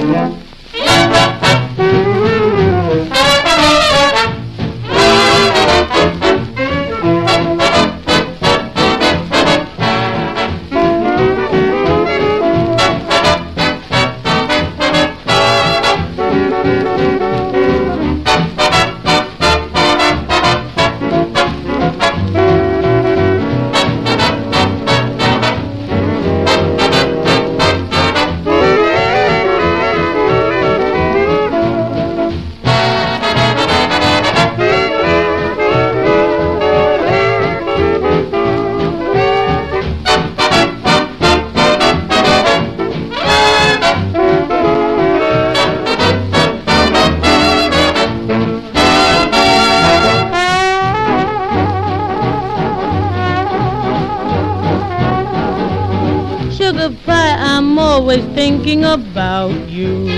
Sugar pie, I'm always thinking about you.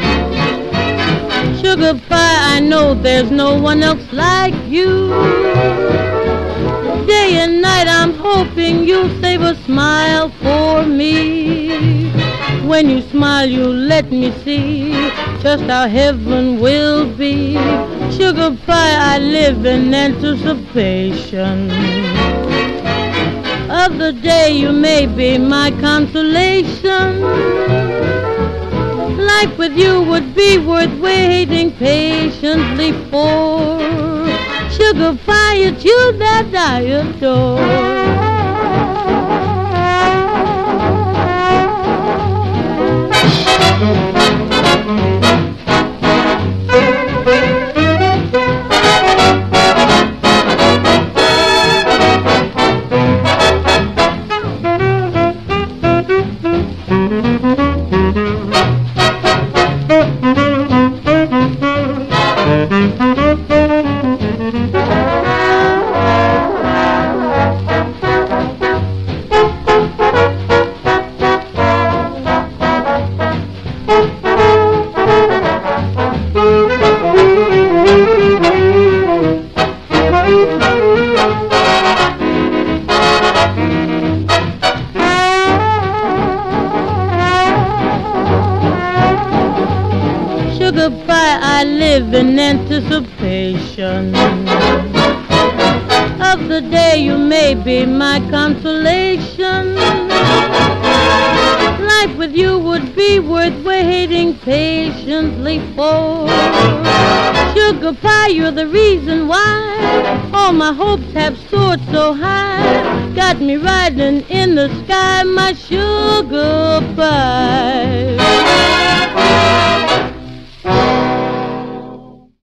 Sugar pie, I know there's no one else like you. Day and night I'm hoping you'll save a smile for me. When you smile you let me see just how heaven will be. Sugar pie, I live in anticipation of the day you may be my consolation. Life with you would be worth waiting patiently for. Sugar pie, it's you that I adore. Sugar pie, I live in anticipation of the day you may be my consolation. Life with you would be worth waiting patiently for. Sugar pie, you're the reason why all my hopes have soared so high. Got me riding in the sky, my sugar pie.